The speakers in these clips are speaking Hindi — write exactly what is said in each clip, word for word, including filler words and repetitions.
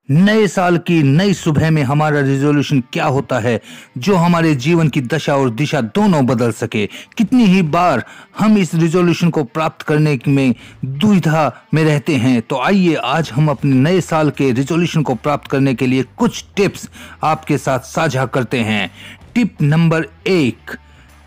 नए साल की नई सुबह में हमारा रिजोल्यूशन क्या होता है जो हमारे जीवन की दशा और दिशा दोनों बदल सके। कितनी ही बार हम इस रिजोल्यूशन को प्राप्त करने में दुविधा में रहते हैं। तो आइए आज हम अपने नए साल के रिजोल्यूशन को प्राप्त करने के लिए कुछ टिप्स आपके साथ साझा करते हैं। टिप नंबर एक,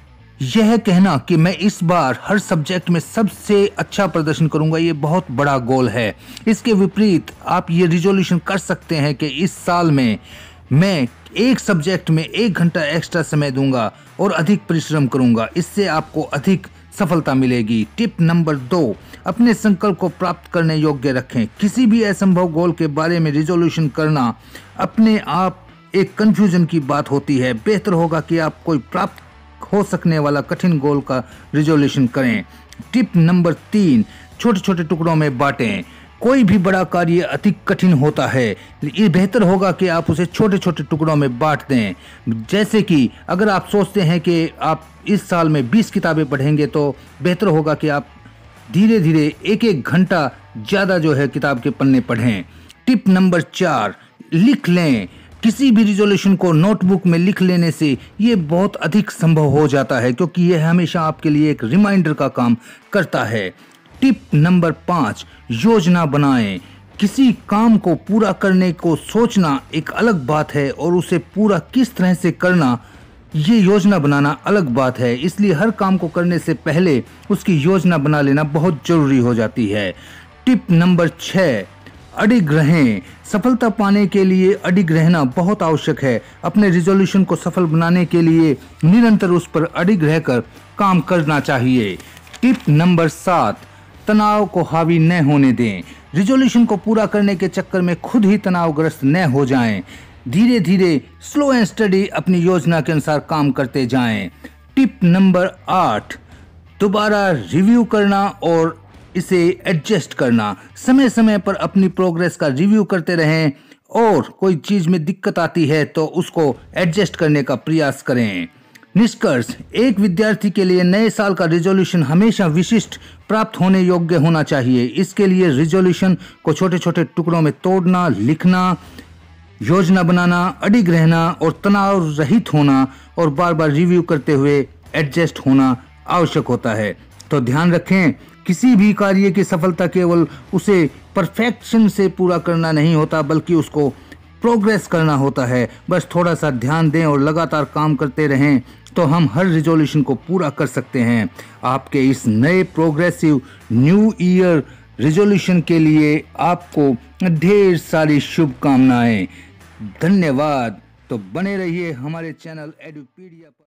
यह कहना कि मैं इस बार हर सब्जेक्ट में सबसे अच्छा प्रदर्शन करूंगा, ये बहुत बड़ा गोल है। इसके विपरीत आप ये रिजोल्यूशन कर सकते हैं कि इस साल में मैं एक सब्जेक्ट में एक घंटा एक्स्ट्रा समय दूंगा और अधिक परिश्रम करूंगा। इससे आपको अधिक सफलता मिलेगी। टिप नंबर दो, अपने संकल्प को प्राप्त करने योग्य रखें। किसी भी असंभव गोल के बारे में रिजोल्यूशन करना अपने आप एक कंफ्यूजन की बात होती है। बेहतर होगा कि आप कोई प्राप्त हो सकने वाला कठिन गोल का रिजोल्यूशन करें। टिप नंबर तीन, छोटे छोटे टुकड़ों में बांटें। कोई भी बड़ा कार्य अति कठिन होता है, ये बेहतर होगा कि आप उसे छोटे छोटे टुकड़ों में बांट दें। जैसे कि अगर आप सोचते हैं कि आप इस साल में बीस किताबें पढ़ेंगे तो बेहतर होगा कि आप धीरे धीरे एक एक घंटा ज़्यादा जो है किताब के पन्ने पढ़ें। टिप नंबर चार, लिख लें। किसी भी रिजोल्यूशन को नोटबुक में लिख लेने से ये बहुत अधिक संभव हो जाता है, क्योंकि यह हमेशा आपके लिए एक रिमाइंडर का काम करता है। टिप नंबर पाँच, योजना बनाएं। किसी काम को पूरा करने को सोचना एक अलग बात है और उसे पूरा किस तरह से करना, ये योजना बनाना अलग बात है। इसलिए हर काम को करने से पहले उसकी योजना बना लेना बहुत जरूरी हो जाती है। टिप नंबर छः, अडिग रहें। सफलता पाने के लिए अडिग रहना बहुत आवश्यक है। अपने रिजोल्यूशन को सफल बनाने के लिए निरंतर उस पर अडिग रहकर काम करना चाहिए। टिप नंबर सात, तनाव को हावी न होने दें। रिजोल्यूशन को पूरा करने के चक्कर में खुद ही तनावग्रस्त न हो जाएं। धीरे धीरे स्लो एंड स्टडी अपनी योजना के अनुसार काम करते जाएं। टिप नंबर आठ, दोबारा रिव्यू करना और इसे एडजस्ट करना। समय समय पर अपनी प्रोग्रेस का रिव्यू करते रहें और कोई चीज में दिक्कत आती है तो उसको एडजस्ट करने का प्रयास करें। निष्कर्ष, एक विद्यार्थी के लिए नए साल का रिजोल्यूशन हमेशा विशिष्ट, प्राप्त होने योग्य होना चाहिए। इसके लिए रिजोल्यूशन को छोटे छोटे टुकड़ों में तोड़ना, लिखना, योजना बनाना, अडिग रहना और तनाव रहित होना और बार बार रिव्यू करते हुए एडजस्ट होना आवश्यक होता है। तो ध्यान रखें, किसी भी कार्य की सफलता केवल उसे परफेक्शन से पूरा करना नहीं होता, बल्कि उसको प्रोग्रेस करना होता है। बस थोड़ा सा ध्यान दें और लगातार काम करते रहें तो हम हर रिजोल्यूशन को पूरा कर सकते हैं। आपके इस नए प्रोग्रेसिव न्यू ईयर रिजोल्यूशन के लिए आपको ढेर सारी शुभकामनाएं। धन्यवाद। तो बने रहिए हमारे चैनल एडुपीडिया पर।